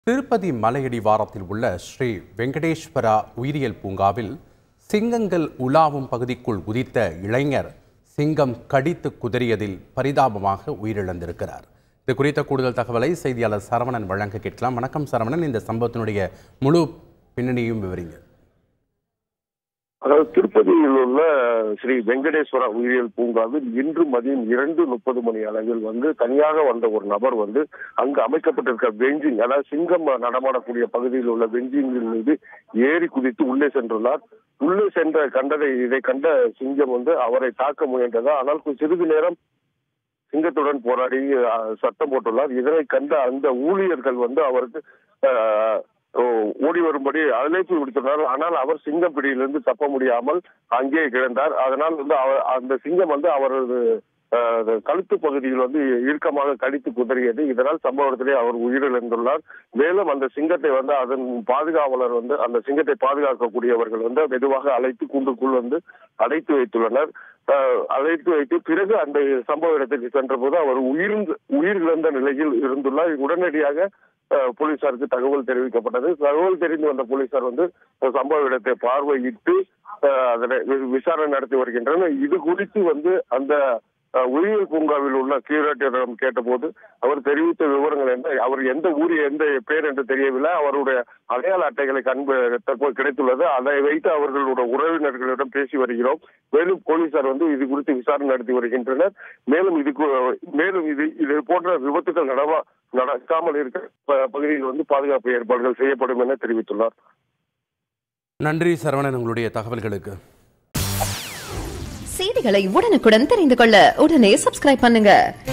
திருப்பதி மலையடிவாரத்தில் உள்ள ஸ்ரீ வெங்கடேஸ்வரா உயிரியல் பூங்காவில் சிங்கங்கள் உலாவும் பகுதிக்குள் குதித்த இளைஞர் சிங்கம் கடித்து குதறியதில் பரிதாபமாக உயிரிழந்திருக்கிறார். இது குறித்த கூடுதல் தகவலை செய்தியாளர் சரவணன் வழங்க கேட்கலாம். வணக்கம் சரவணன், இந்த சம்பவத்தினுடைய முழு பின்னணியும் விவரிங்க. அதாவது திருப்பதியில் உள்ள ஸ்ரீ வெங்கடேஸ்வரா உயிரியல் பூங்காவில் இன்று மதியம் 2:30 மணி அளவில் தனியாக வந்த ஒரு நபர் அங்கு அமைக்கப்பட்டிருக்க பெஞ்சிங், அதாவது சிங்கம் நடமாடக்கூடிய பகுதியில் உள்ள பெஞ்சிங்கின் மீது ஏறி குதித்து உள்ளே சென்றுள்ளார். உள்ளே சென்ற இதை கண்ட சிங்கம் அவரை தாக்க முயன்றதா, ஆனால் சிறிது நேரம் சிங்கத்துடன் போராடி சத்தம் போட்டுள்ளார். இதனை கண்ட அந்த ஊழியர்கள் அவருக்கு ஓடி வரும்படி அழைப்பு விடுத்துள்ளார். ஆனால் அவர் சிங்கம் பிடியிலிருந்து தப்ப முடியாமல் அங்கே கிடந்தார். அதனால் அந்த சிங்கம் அவரது கழுத்து பகுதியில் இறுக்கமாக கடித்து குதறியது. இதனால் சம்பவத்திலே அவர் உயிரிழந்துள்ளார். மேலும் அந்த சிங்கத்தை அதன் பாதுகாவலர் அந்த சிங்கத்தை பாதுகாக்கக்கூடியவர்கள் மெதுவாக அழைத்து கூண்டுக்குள் அடைத்து வைத்துள்ளனர். அழைத்து வைத்து பிறகு அந்த சம்பவ இடத்திற்கு சென்ற போது அவர் உயிரிழந்த நிலையில் இருந்துள்ளார். உடனடியாக போலீசாருக்கு தகவல் தெரிவிக்கப்பட்டது. தகவல் தெரிந்து வந்த போலீசார் சம்பவ இடத்தை பார்வையிட்டு அதனை விசாரணை நடத்தி வருகின்றனர். இது குறித்து அந்த உயிரியல் பூங்காவில் உள்ள கியூரேட்டரிடம் கேட்டபோது அவர் தெரிவித்த விவரங்கள் என்ன, அவர் எந்த ஊர் எந்த பேர் என்று தெரியவில்லை. அவருடைய அடையாள அட்டைகளை தற்போது கிடைத்துள்ளது. அதை வைத்து அவர்களுடைய உறவினர்களிடம் பேசி வருகிறோம். மேலும் போலீசார் இது குறித்து விசாரணை நடத்தி வருகின்றனர். மேலும் இது போன்ற விபத்துகள் நடக்காமல் இருக்க பகுதியில் பாதுகாப்பு ஏற்பாடுகள் செய்யப்படும் என தெரிவித்துள்ளார். நன்றி சரவணன், உங்களுடைய தகவல்களுக்கு. செய்திகளை உடனுக்குடன் தெரிந்து கொள்ள உடனே சப்ஸ்கிரைப் பண்ணுங்க.